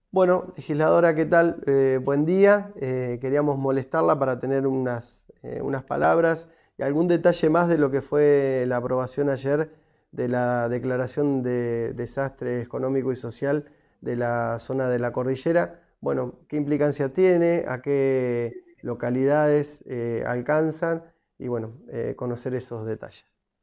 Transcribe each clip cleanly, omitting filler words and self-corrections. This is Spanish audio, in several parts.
Bueno, legisladora, ¿qué tal? Buen día. Queríamos molestarla para tener unas palabras y algún detalle más de lo que fue la aprobación ayer de la declaración de desastre económico y social de la zona de la cordillera. Bueno, ¿qué implicancia tiene? ¿A qué localidades alcanzan? Y bueno, conocer esos detalles.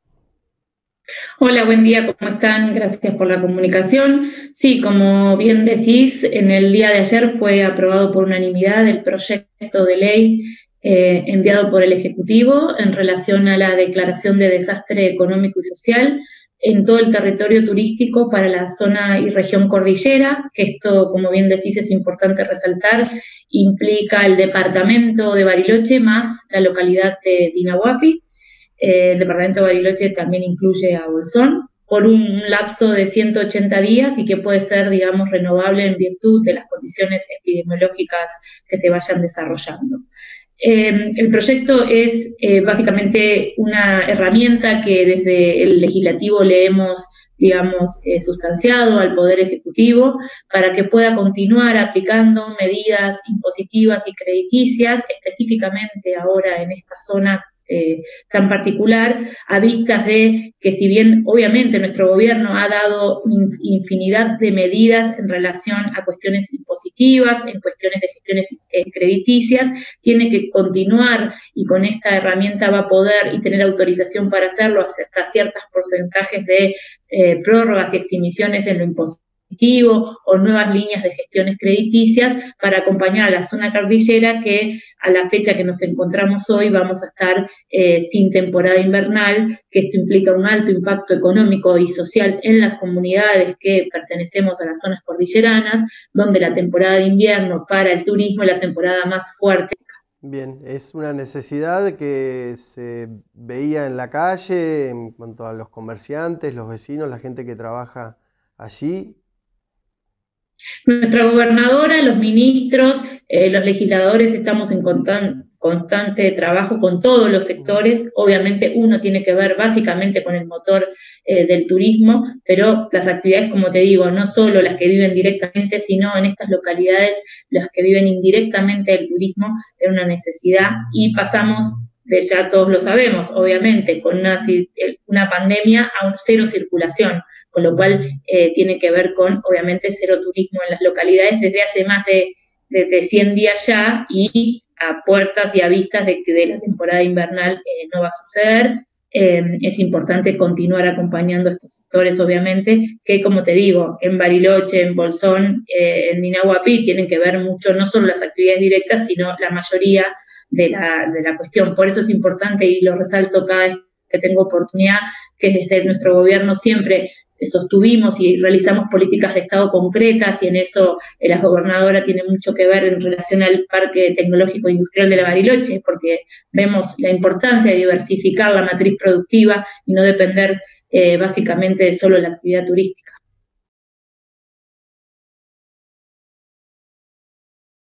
Hola, buen día, ¿cómo están? Gracias por la comunicación. Sí, como bien decís, en el día de ayer fue aprobado por unanimidad el proyecto de ley enviado por el Ejecutivo en relación a la declaración de desastre económico y social en todo el territorio turístico para la zona y región cordillera, que esto, como bien decís, es importante resaltar, implica el departamento de Bariloche más la localidad de Dinahuapi. El departamento de Bariloche también incluye a Bolsón por un lapso de 180 días y que puede ser, digamos, renovable en virtud de las condiciones epidemiológicas que se vayan desarrollando. El proyecto es básicamente una herramienta que desde el legislativo le hemos, digamos, sustanciado al Poder Ejecutivo para que pueda continuar aplicando medidas impositivas y crediticias, específicamente ahora en esta zona tan particular, a vistas de que si bien obviamente nuestro gobierno ha dado infinidad de medidas en relación a cuestiones impositivas, en cuestiones de gestiones crediticias, tiene que continuar y con esta herramienta va a poder y tener autorización para hacerlo hasta ciertos porcentajes de prórrogas y exhibiciones en lo impositivo o nuevas líneas de gestiones crediticias para acompañar a la zona cordillera que a la fecha que nos encontramos hoy vamos a estar sin temporada invernal, que esto implica un alto impacto económico y social en las comunidades que pertenecemos a las zonas cordilleranas, donde la temporada de invierno para el turismo es la temporada más fuerte. Bien, es una necesidad que se veía en la calle en cuanto a los comerciantes, los vecinos, la gente que trabaja allí. Nuestra gobernadora, los ministros, los legisladores estamos en constante trabajo con todos los Ujú. sectores. Obviamente uno tiene que ver básicamente con el motor del turismo, pero las actividades, como te digo, no solo las que viven directamente, sino en estas localidades, las que viven indirectamente del turismo, es una necesidad y pasamos de ya todos lo sabemos, obviamente, con una pandemia a un cero circulación, con lo cual tiene que ver con, obviamente, cero turismo en las localidades desde hace más de 100 días ya y a puertas y a vistas de que de la temporada invernal no va a suceder. Es importante continuar acompañando a estos sectores, obviamente, que como te digo, en Bariloche, en Bolsón, en Ninahuapi, tienen que ver mucho, no solo las actividades directas, sino la mayoría de la cuestión. Por eso es importante y lo resalto cada vez que tengo oportunidad, que desde nuestro gobierno siempre sostuvimos y realizamos políticas de Estado concretas y en eso la gobernadora tiene mucho que ver en relación al Parque Tecnológico Industrial de la Bariloche, porque vemos la importancia de diversificar la matriz productiva y no depender básicamente de solo la actividad turística.